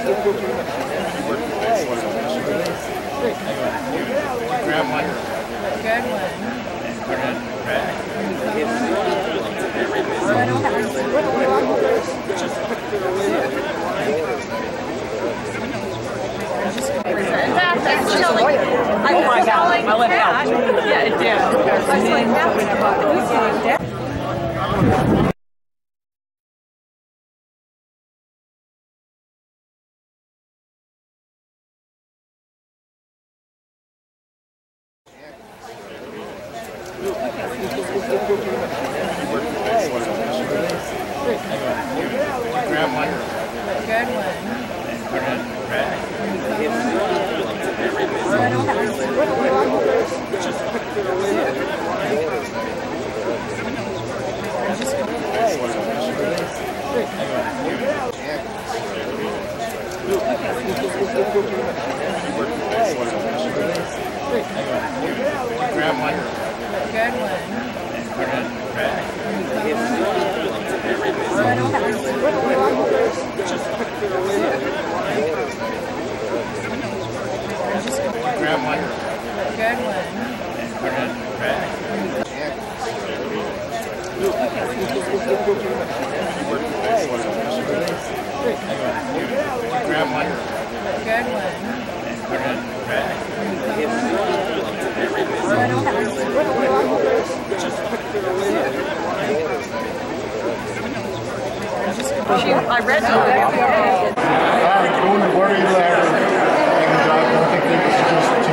Grab one. Good one. And put it back. Oh my God! I let out. Yeah, it did. I was like, that when I bought the weekend. Grab one. Good one. And put it back. Grab one. Good one. And put it back. Grab one. Good one. And put it back. Grab one. Good one. And put it back. I read that. What are you laughing? I don't think this is just too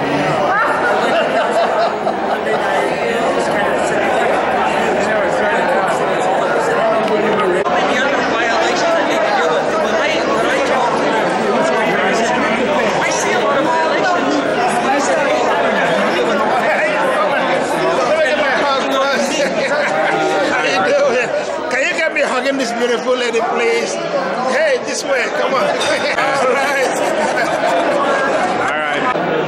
hugging this beautiful lady, please. Hey, this way, come on. All right. All right.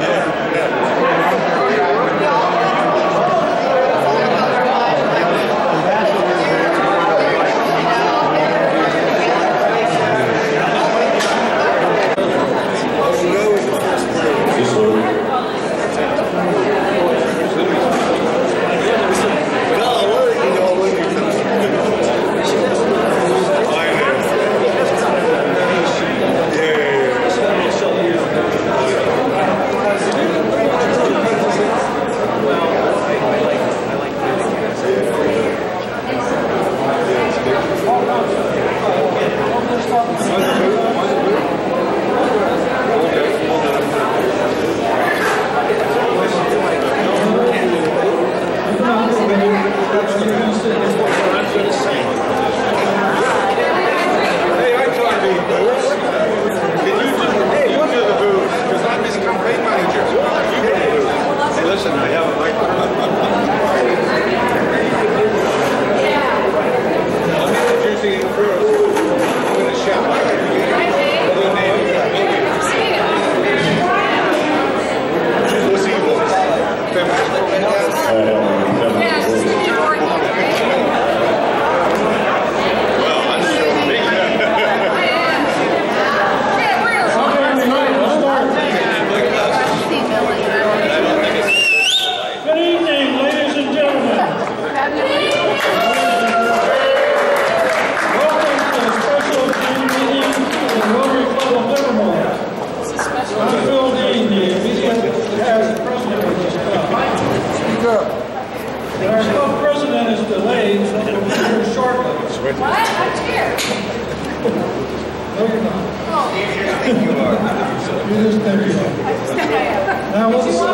Now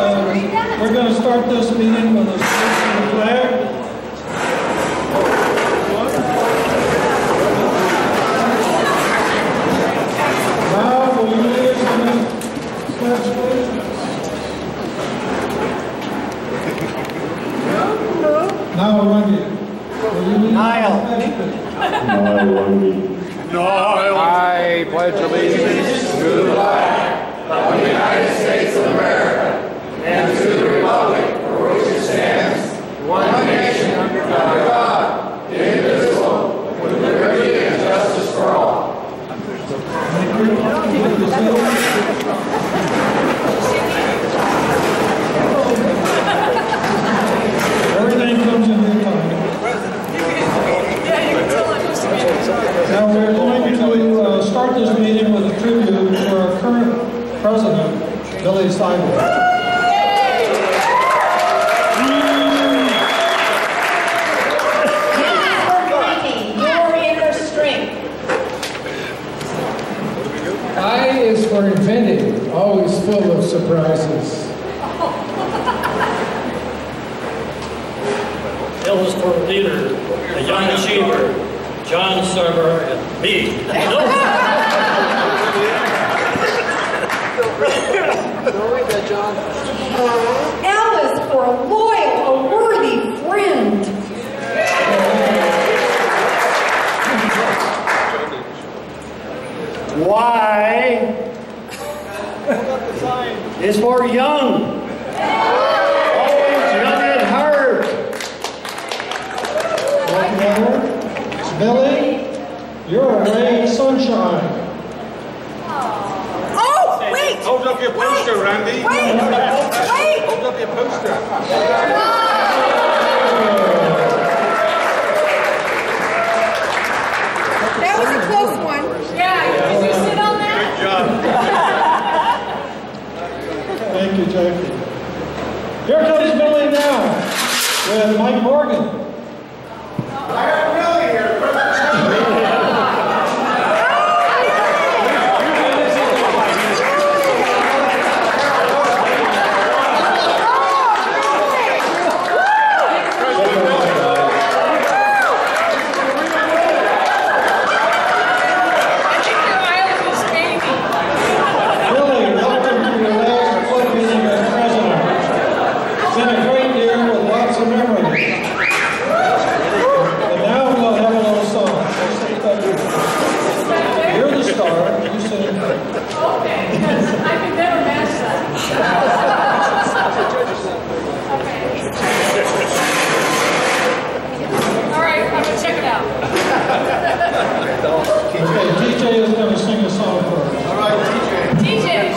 we're going to start this meeting with a salute to the flag. Now will you lead us in the pledge, please? Now, Wendy, will you lead us in the pledge, please? I pledge allegiance to the flag of the United States of America and to the republic for which it stands, one nation under God, indivisible, with liberty and justice for all. Thank you. President, Billy Simon. I is for inventing, always full of surprises. L is for leader, a young achiever, John Server, and me. L is for a loyal, a worthy friend. Y is for young, always young at heart. Billy, you're a ray of sunshine. Oh, wait! Hold up your poster, Randy. Wait! Hold up your poster. That was a close one. Yeah, did you sit on that? Good job. Thank you, Jackie. Here comes Billy now with Mike Morgan. I have Billy here. Billy, welcome to your last club meeting as president. It's been a great year with lots of memories. And now we'll have a little song. Let's take that with you. You're the star. You sing. Okay, because I could never match that. All right, I'm gonna check it out. Okay, DJ is going to sing a song for us. All right, DJ.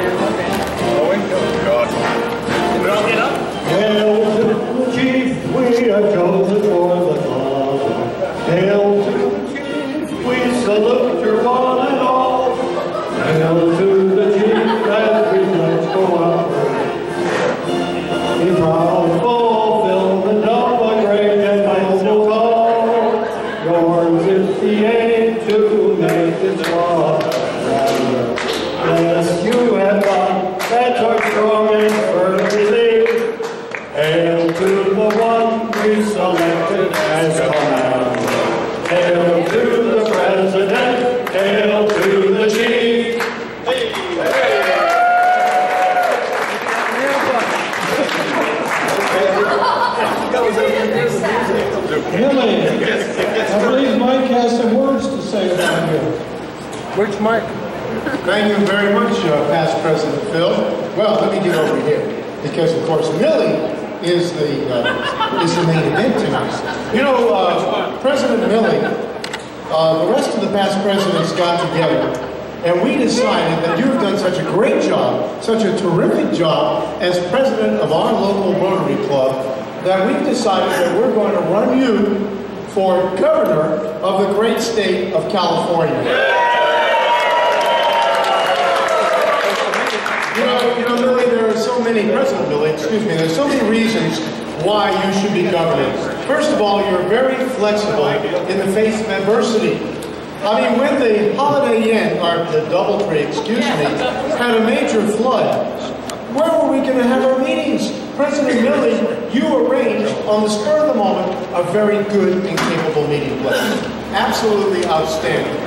Hail to the chief, we are chosen for the cause. Hail to the chief, we salute your one and all. Hail to the chief, as we let's go out. In proud fulfillment of a great and noble cause, yours is the aim to make this law. Yes, you have done, that's our strong and firm belief. Hail to the one we selected as commander. Hail to the president, hail to the chief. Billy, I believe Mike has some words to say about you. Which Mike? Thank you very much, past President Phil. Well, let me get over here, because of course Millie is the main event tonight. You know, President Millie, the rest of the past presidents got together, and we decided that you've done such a great job, such a terrific job as president of our local Rotary Club, that we've decided that we're going to run you for governor of the great state of California. You know, Millie, there are so many, President Millie, excuse me, there's so many reasons why you should be governor. First of all, you're very flexible in the face of adversity. I mean, when the Holiday Inn, or the Doubletree, excuse me, had a major flood, where were we going to have our meetings? President Millie, you arranged, on the spur of the moment, a very good and capable meeting place. Absolutely outstanding.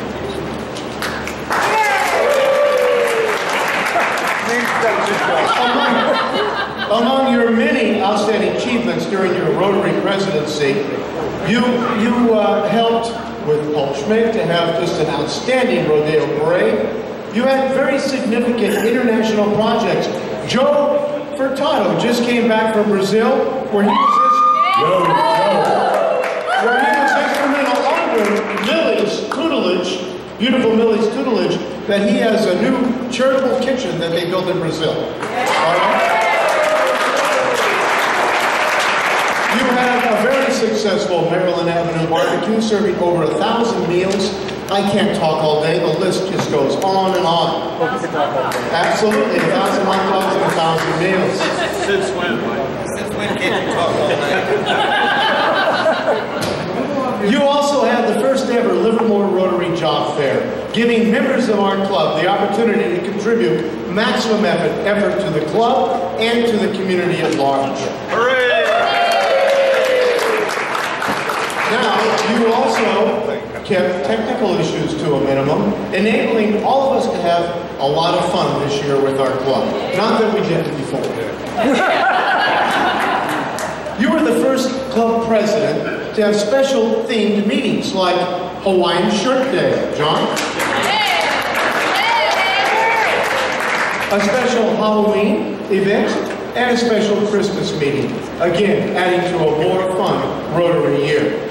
Among your many outstanding achievements during your Rotary presidency, you helped with Paul Schmidt to have just an outstanding rodeo parade. You had very significant international projects. Joe Furtado just came back from Brazil, where he was instrumental under Millie's tutelage, beautiful Millie's tutelage, that he has a new charitable kitchen that they built in Brazil. All right? You have a very successful Maryland Avenue barbecue, serving over 1,000 meals I can't talk all day. The list just goes on and on. Absolutely, 1,000 hot dogs and 1,000 meals. Since when, Mike? Since when can't you talk all day? You also had the first ever Livermore Rotary Job Fair, giving members of our club the opportunity to contribute maximum effort to the club and to the community at large. Hooray! Now, you also kept technical issues to a minimum, enabling all of us to have a lot of fun this year with our club. Not that we didn't before. You were the first club president to have special themed meetings like Hawaiian Shirt Day. John? A special Halloween event and a special Christmas meeting. Again, adding to a more fun Rotary year.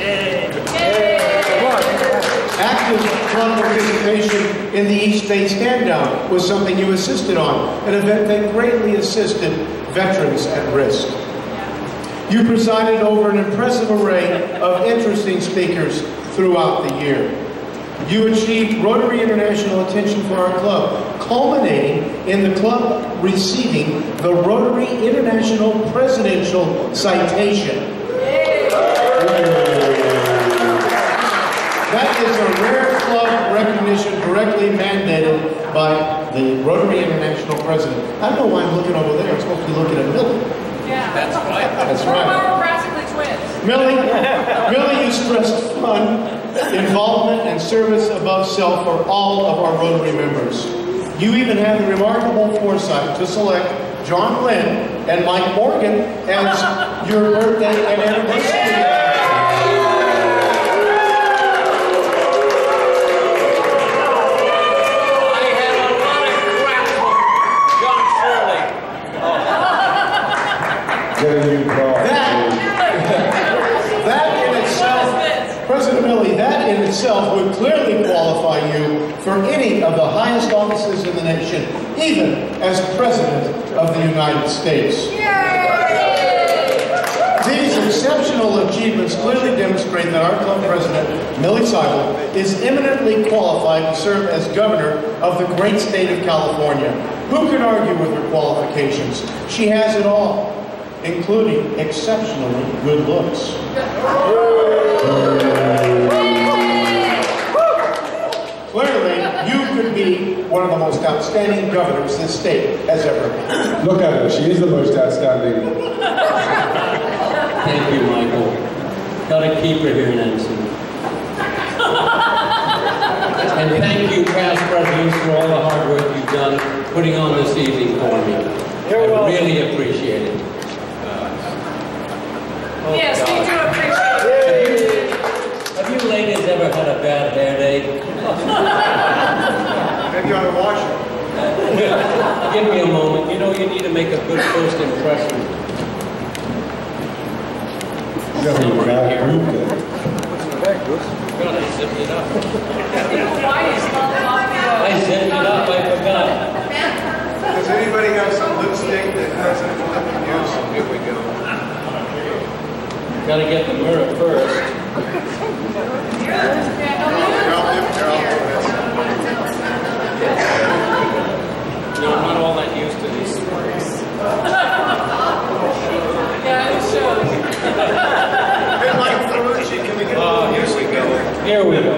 Active club participation in the East Bay Stand Down was something you assisted on, an event that greatly assisted veterans at risk. You presided over an impressive array of interesting speakers throughout the year. You achieved Rotary International attention for our club, culminating in the club receiving the Rotary International Presidential Citation. That is a rare club recognition directly mandated by the Rotary International President. I don't know why I'm looking over there. I'm supposed to be looking at Millie. Yeah. That's right. That's right. We're practically twins. Millie, you stressed fun, involvement, and service above self for all of our Rotary members. You even had the remarkable foresight to select John Glenn and Mike Morgan as your birthday and anniversary. That in itself, President Millie, that in itself would clearly qualify you for any of the highest offices in the nation, even as President of the United States. These exceptional achievements clearly demonstrate that our club president, Millie Seibel, is eminently qualified to serve as governor of the great state of California. Who can argue with her qualifications? She has it all, including exceptionally good looks. Clearly, you could be one of the most outstanding governors this state has ever had. Look at her, she is the most outstanding. Thank you, Michael. Gotta keep her here, Nancy. And thank you, past presidents, for all the hard work you've done putting on this evening for me. I really appreciate it. Yes, we do appreciate it. Have you ladies ever had a bad hair day? Maybe you ought to wash it. Give me a moment. You know you need to make a good first impression. You have a bad group there. God, I zipped it up. You know why he's not I zipped it up, I forgot. Does anybody have some lipstick that President Clinton can use? Here we go. Gotta get the mirror first. No, I'm not all that used to these stories. Yeah, it shows. Hey, Mike Ferrucci, can we get here we go. Here we go.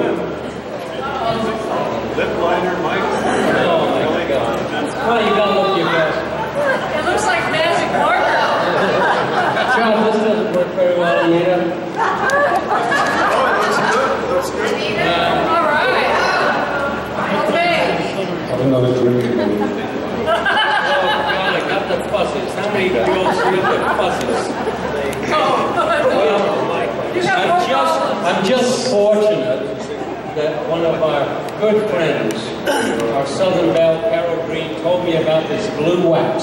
Lip liner, Mike. Oh my God. Well, you gotta look your best. It looks like magic marker. John, this doesn't work very well, Anita. Oh, it looks good. It looks good. All right. Okay. Have another drink. Oh God, I got the fusses. How many girls get the fusses? I'm just fortunate that one of our good friends, our Southern Belle, Carol Green, told me about this blue wax.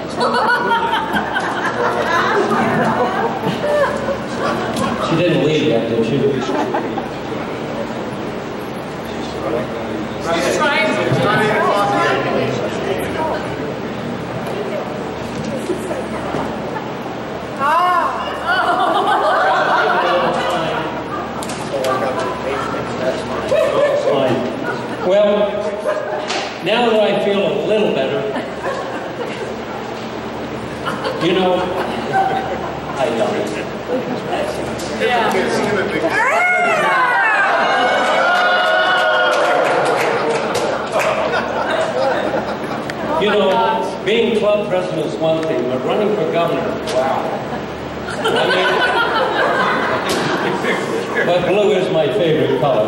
She didn't leave yet, did she? He's trying to. That's fine. You know, I don't. You know, being club president is one thing, but running for governor, wow. I mean, but blue is my favorite color.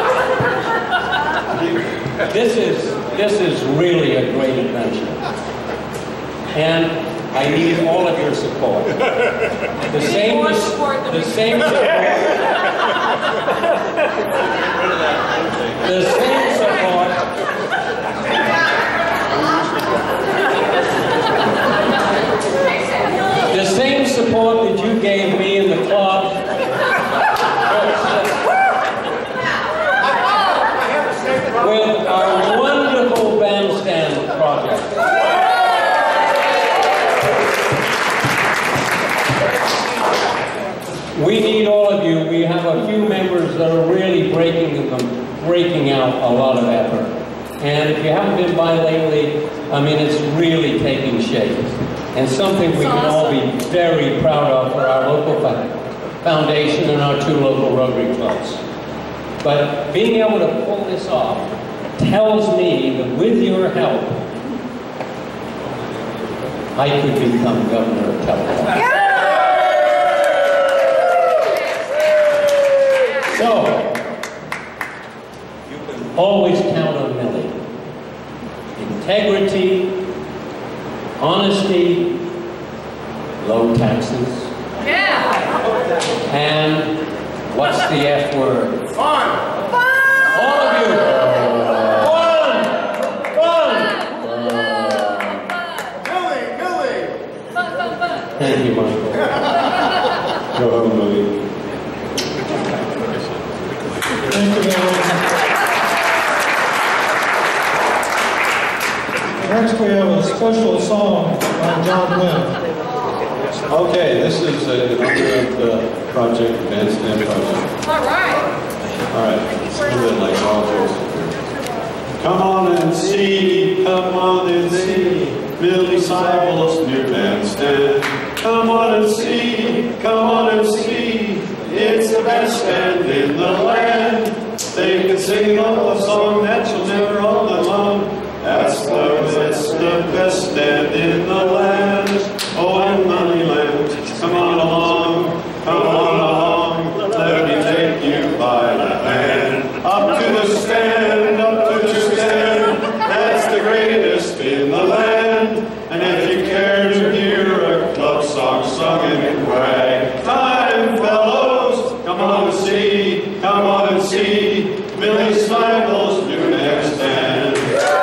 This is really a great adventure. And I need all of your support. The same support. The same support that you gave me in the club. With our wonderful bandstand project. We need all of you. We have a few members that are really breaking out a lot of effort. And if you haven't been by lately, I mean, it's really taking shape. And something we can all be very proud of for our local foundation and our 2 local Rotary clubs. But being able to pull this off tells me that with your help, I could become governor of Telephone. So, you can always count on Millie. Integrity, honesty, low taxes. Yeah. And what's the F word? Fun! All of you! Fun! Fun! Millie! Thank you, Michael. Go home, Millie. Thank you, Millie. Next we have a special song by John Wynn. Okay, this is in honor of the project, Bandstand Project. All right. All right, let's do it like all this. Come on and see, Millie Seibel's new bandstand. Come on and see, it's the best stand in the land. They can sing a song that you'll never all alone. That's the best stand in the land. Oh, and Moneyland, come on along, let me take you by the hand. Up to the stand, that's the greatest in the land. And if you care to hear a club song sung in ragtime, fellows, come on and see, Millie Seibel's new next stand.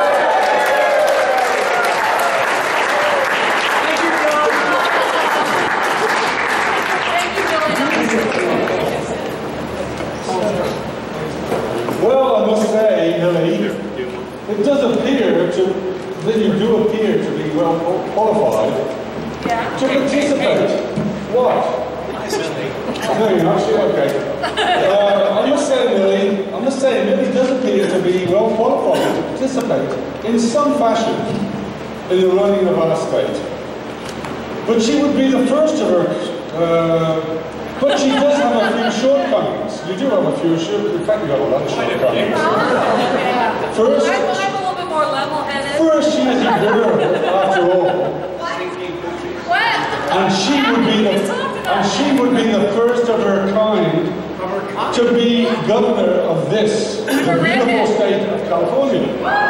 Well, I must say, Millie, it does appear that you do appear to be well qualified to participate. What? No, you're not sure? Okay. I must say, Millie does appear to be well qualified to participate in some fashion in the running of our state. But she would be the first of her. But she does have a few shortcomings. You do have a few shortcomings. In fact, you have a lot of shortcomings. First, I'm a little bit more level-headed. First, she is a girl, after all. What? And she would be the first of her kind to be governor of this, the beautiful state of California.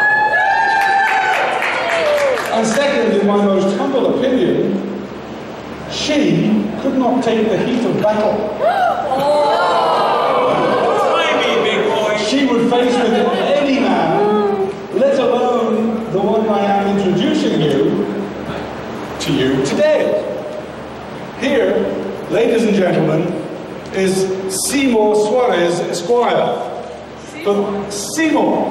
And second, in my most humble opinion, she could not take the heat of battle. She would face with any man, let alone the one I am introducing to you today. Here, ladies and gentlemen, is Seymour Suarez, Esquire. Seymour.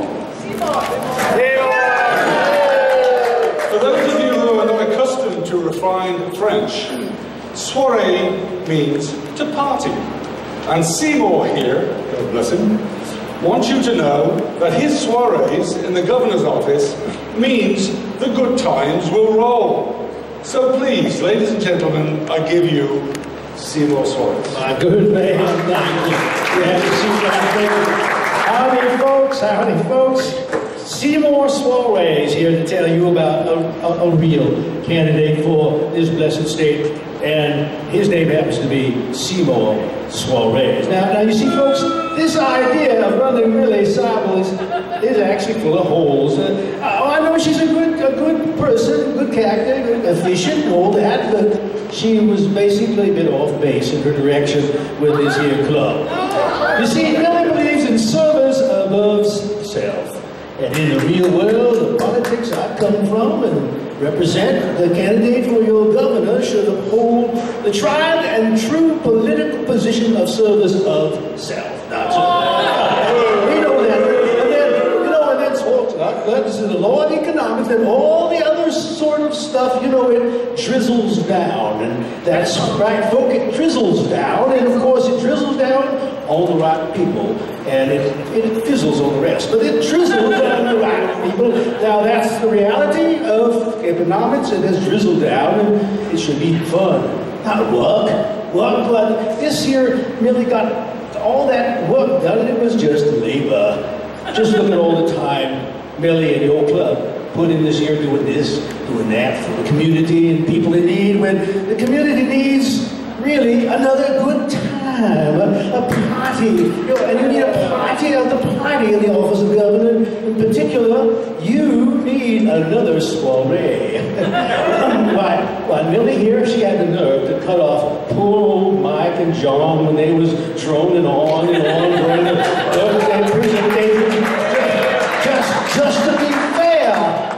For those of you who are not accustomed to refined French, soirée means to party. And Seymour here, God bless him, wants you to know that his soirees in the governor's office means the good times will roll. So please, ladies and gentlemen, I give you Seymour Suarez. My good man, thank you. Glad to see you out there. Howdy, folks. Howdy, folks. Seymour Suarez here to tell you about a real candidate for this blessed state, and his name happens to be Seymour Suarez. Now you see, folks, this idea of running Millie Seibel is actually full of holes. I know she's a good person, good character, good, efficient, and all that, but she was basically a bit off base in her direction with this here club. You see, Millie believes in service above self. And in the real world, the politics I come from and represent, the candidate for your governor should uphold the tried and true political position of service of self. Not so. We know that. And then talks about that's the law of economics and all the other sort of stuff, it drizzles down. And that's right, folk, it drizzles down. And of course, it drizzles down on the right people. And it fizzles on the rest. But it drizzles down the right people. Now that's the reality of economics. It has drizzled down and it should be fun. Not work, but this year Millie got all that work done and it was just labor. Just look at all the time Millie and your club put in this year doing this, doing that for the community and people in need when the community needs really another good time, a party, and you need a party of the party in the office of governor. In particular, you need another soiree. Why, Millie here, she had the nerve to cut off poor old Mike and John when they was droning on and on during the birthday presentation. Just to be fair.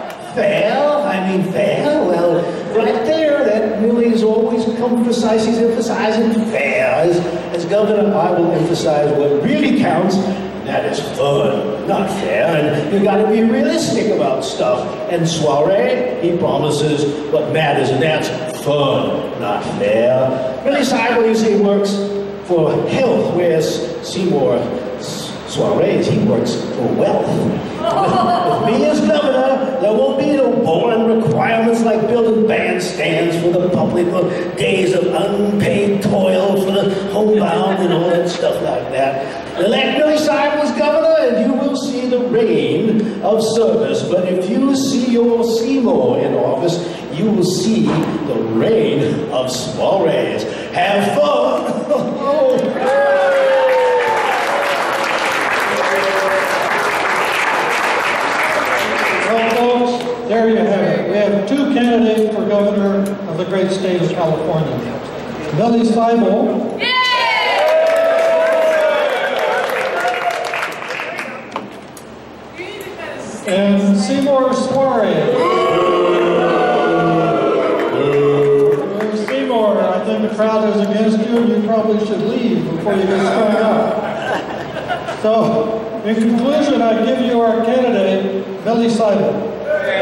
Fair? Well, right there, that Millie has always emphasizing fair. As governor, I will emphasize what really counts, and that is fun, not fair. And you gotta be realistic about stuff. And Suarez, he promises what matters, and that's fun, not fair. Millie Seibel, you see, works for health, whereas Seymour Suarez, he works for wealth. With me as governor, there won't be no boring requirements like building bandstands for the public or days of unpaid toil for the homebound and all that stuff like that. Elect Millie Seibel as governor and you will see the reign of service. But if you see your Seymour in office, you will see the reign of Suarez. Have fun! There you have it. We have two candidates for governor of the great state of California. Millie Seibel. And Seymour Suarez. Seymour, I think the crowd is against you and you probably should leave before you get strung up. So, in conclusion, I give you our candidate, Millie Seibel.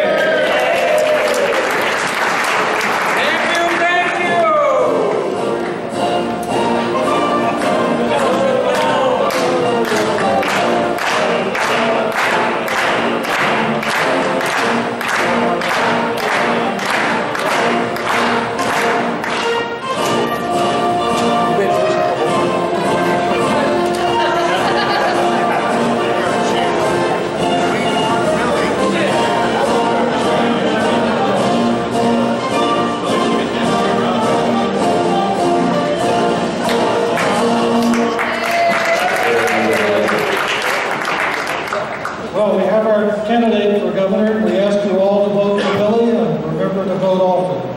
Candidate for governor, we ask you all to vote for Millie and remember to vote often.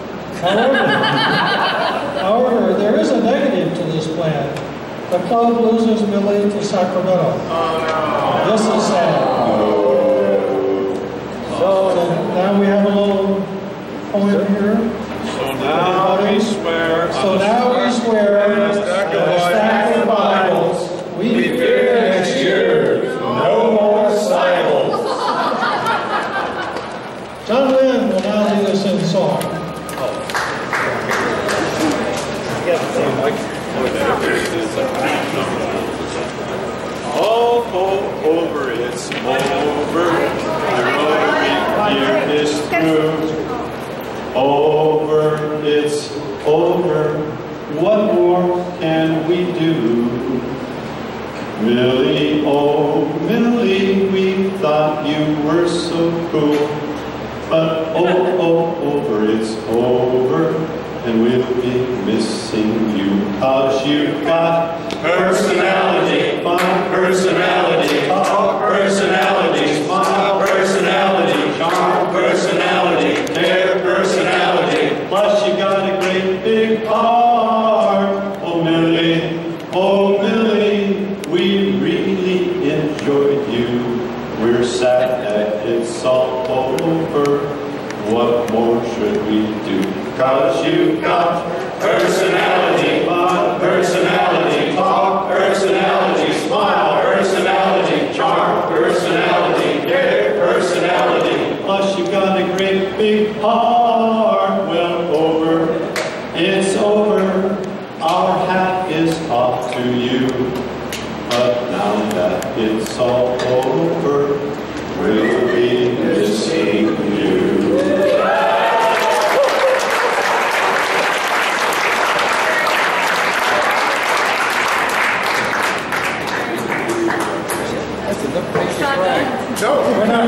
However, there is a negative to this plan. The club loses Millie to Sacramento. This is sad. So now we have a little point here. So now we swear. A stack of Bibles. We fear next year. No more Seibels. John Lynn will now lead us in song. All over, it's over. The rotary year is through. over, it's over. What more can we do? Millie, oh Millie, we thought you were so cool. But over, it's over, and we'll be missing you. 'Cause you've got personality, fun personality, talk personality, smile personality, charm personality, care personality. Plus you got a great big heart. Oh Millie, we really enjoyed you. We're sad that it's all over. What more should we do? 'Cause you've got personality, fun personality, talk personality, smile personality, charm personality, care personality. Plus you got a great big heart. Well, over, it's over. Our hat is off to you. But now that it's all over, we'll be missing you. No, we're not.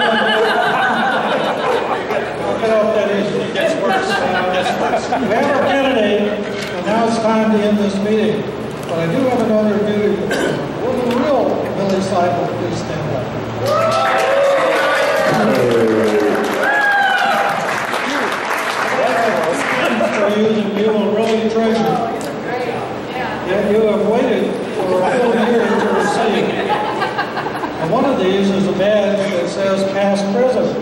Look how that is. It gets worse. We have our candidate, and now it's time to end this meeting. But I do have another duty. Will the real Millie Seidel please stand up? For you that you will really treasure. Yet you have waited for a full year to receive. And one of these is a badge that says past president.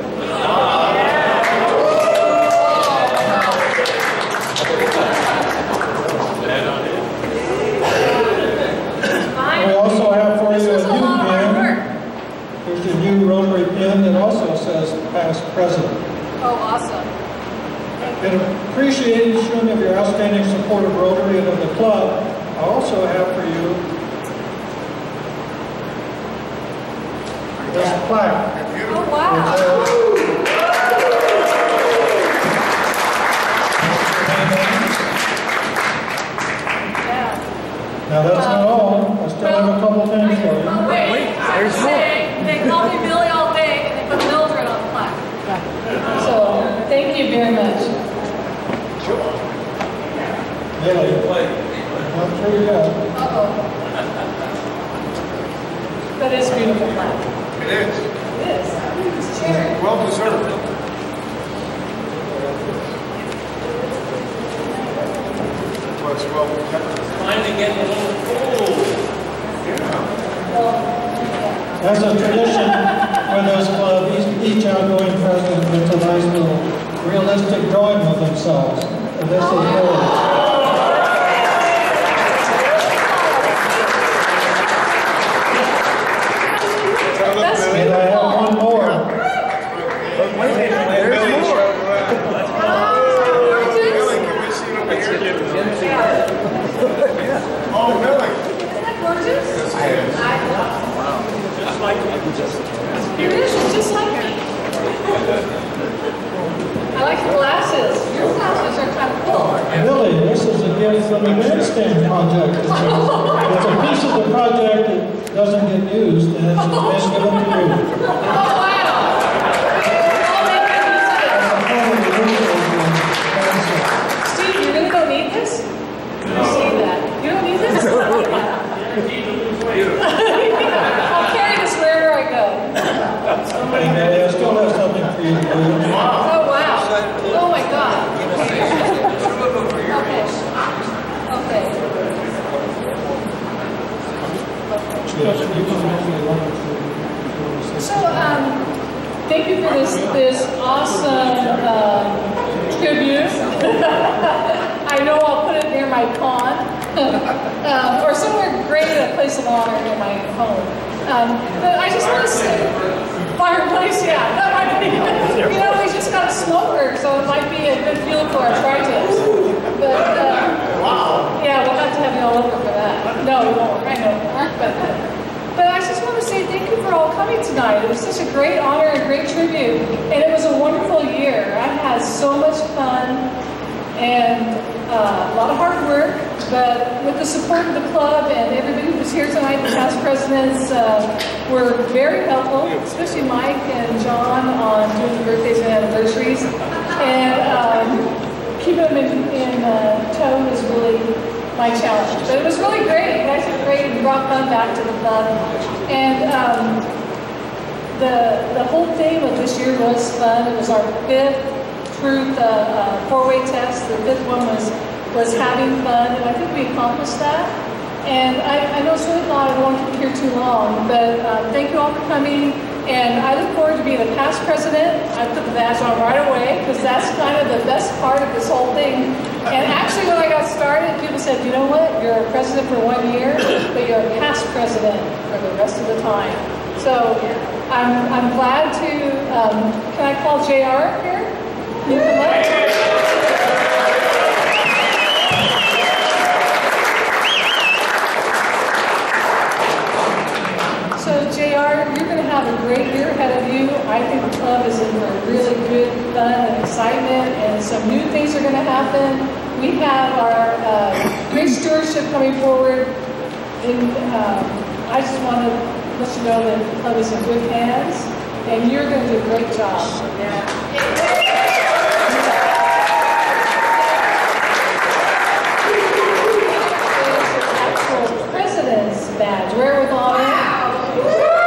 We also have for you a new pin. Here's a new rotary pin that also says past president. Oh, awesome. In appreciation of your outstanding support of Rotary and of the club, I also have for you this plaque. Oh, wow. Now that's not all. I still have a couple things for you. Oh, wait, there's more. They call me Billy all day, and they put Mildred on the plaque. So, thank you very much. Really? I'm sure you have. Uh-oh. That is a beautiful plaque. It is. It is. It's cherry. Well deserved. Well, it's well kept. Finally getting a little cold. As a tradition for this club, each outgoing president gets a nice little realistic drawing of themselves. And this is yours. And I have one more. There's more. Billy, can we see it over here? Oh, really? Isn't that gorgeous? Yes, it is. Just like me. It is, it's just like me. I like the glasses. Your glasses are kind of cool. Billy, this is a gift from the Bandstand Project. It's a piece of the project that doesn't get used, and it's been given to you. Oh, wow. Steve, you're going to go need this? You see that? You don't need this? I'll carry this wherever I go. Hey, I still have something for you to do. Oh, wow. Oh, my God. Okay. So, thank you for this awesome tribute. I know I'll put it near my pond, or somewhere great at a place of honor near my home. But I just want to say, fireplace, yeah, that might be. You know, we just got a smoker, so it might be a good fuel for our tri-tips. But yeah, we'll have to have you all over for that. No, we won't. I know. But I just want to say thank you for all coming tonight. It was such a great honor and great tribute, and it was a wonderful year. I had so much fun. fun and a lot of hard work, but with the support of the club and everybody who's here tonight, the past presidents were very helpful, especially Mike and John on doing the birthdays and anniversaries. And keeping them in tow is really my challenge. But it was really great. You guys did great and brought fun back to the club. And the whole theme of this year was fun. It was our 5th Truth four-way test. The 5th one was having fun, and I think we accomplished that. And I know it's really long, I don't want to keep you here too long, but thank you all for coming. And I look forward to being the past president. I put the badge on right away because that's kind of the best part of this whole thing. And actually, when I got started, people said, you know what, you're a president for 1 year, but you're a past president for the rest of the time. So I'm glad to, can I call JR up here? Can you come up? So JR, you're going to have a great year ahead of you. I think the club is in for really good fun and excitement, and some new things are going to happen. We have our great stewardship coming forward. And I just want to let you know that the club is in good hands, and you're going to do a great job. President's badge. Wherewithal. We're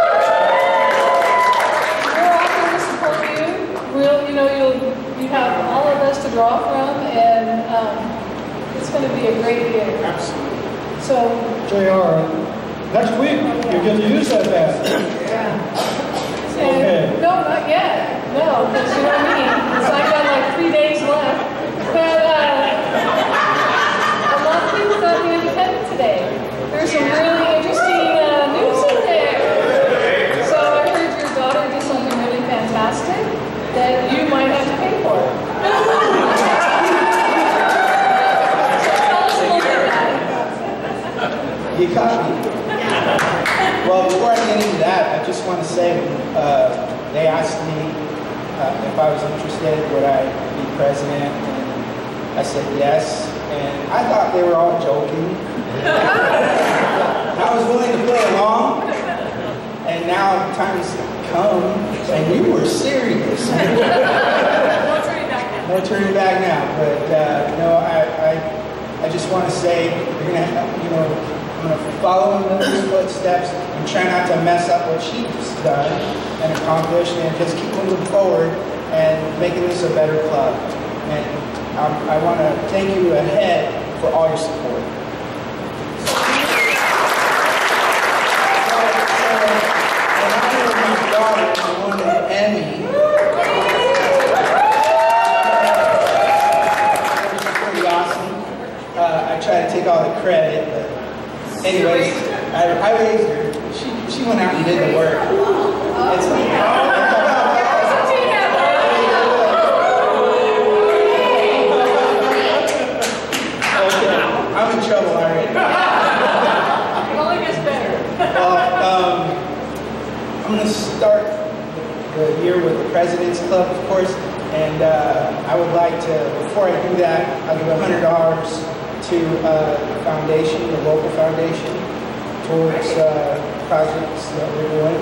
all here to support you. You have all of us to draw from, and it's going to be a great year. Absolutely. So, JR, next week you get to use that badge. yeah. Okay. No, not yet. No, because you know what I mean. Because I got like 3 days left. But a lot of people got the independent today. There's some really interesting news in there. So I heard your daughter did something really fantastic that you might have to pay for. So tell us a little bit about it. You caught me. Well, before I get into that, I just want to say they asked me if I was interested, would I be president? And I said yes. And I thought they were all joking. I was willing to play along, and now time's come, and you were serious. No turning back now. No turning back now. But no, I just want to say you're gonna, I'm gonna follow in those footsteps and try not to mess up what she's done and accomplished, and just keep moving forward and making this a better club. And I want to thank you ahead for all your support. Emmy. Pretty awesome. I try to take all the credit, but anyways, I raised her. She went out and did the work. Okay, I'm in trouble already. It only gets better. I'm going to start the year with the President's Club, of course, and I would like to, before I do that, I'll give $100 to the foundation, the local foundation, towards projects that we're doing.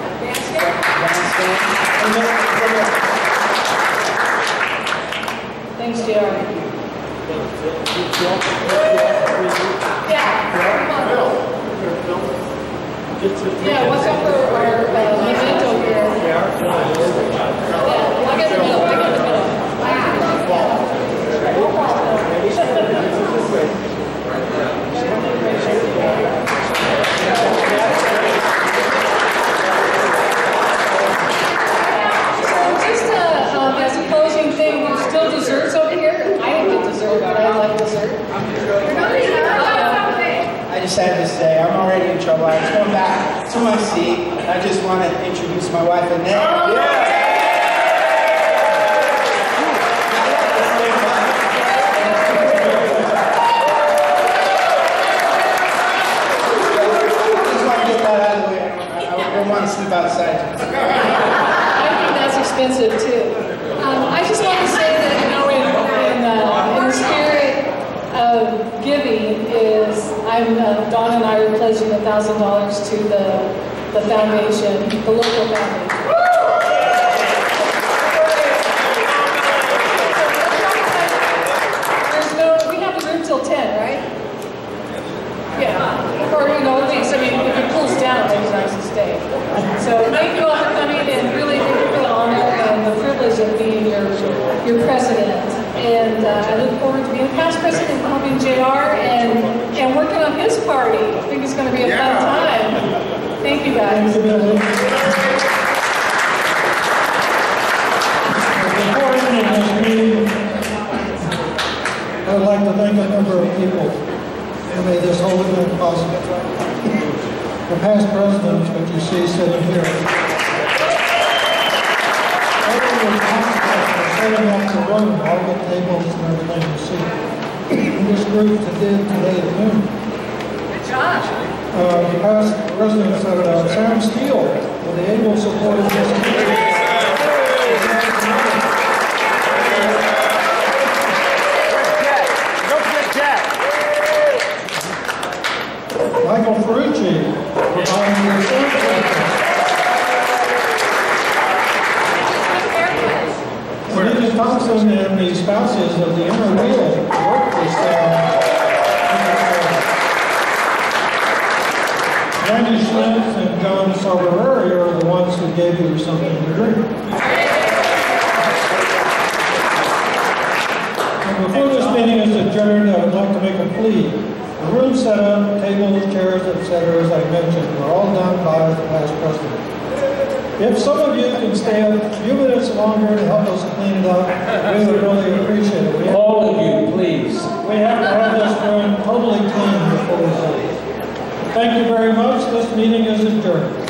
Thanks, JR. Yeah, what's up for our memento here? Yeah, I'll get the middle. Just as a closing thing, there's still desserts over here. I didn't get dessert, but I like dessert. I just had to say, I'm already in trouble. I was going back to my seat. I just want to introduce my wife, Annette. I don't want to sleep outside. I think that's expensive too. I just want to say that, Dawn and I are pledging $1,000 to the foundation, the local foundation. We have the room till 10, right? Yeah, or at least, if it cools down, it's nice to stay. So thank you all for coming, and really thank you for the honor and the privilege of being your president. And I look forward to being past president and helping JR and working on his party. I think it's going to be a fun time. Thank you, guys. Before ending this meeting, I would like to thank a number of people who made this whole event possible. The past presidents, which you see sitting here, setting up the room, all the tables and everything you see. And this group that did today at noon. Good job. The past presidents of Sam Steele, with the able support of this community. Michael Ferrucci, providing the Rita Thompson and the spouses of the inner wheel work this Randy Schmitz and John Sobereri are the ones who gave you something to drink. And before this meeting is adjourned, I would like to make a plea. The room set up, tables, chairs, etc., as I mentioned, were all done by the past president. If some of you can stay a few minutes longer to help us clean it up, we would really appreciate it. All of you, please. We have to have this room totally clean before we leave. Thank you very much. This meeting is adjourned.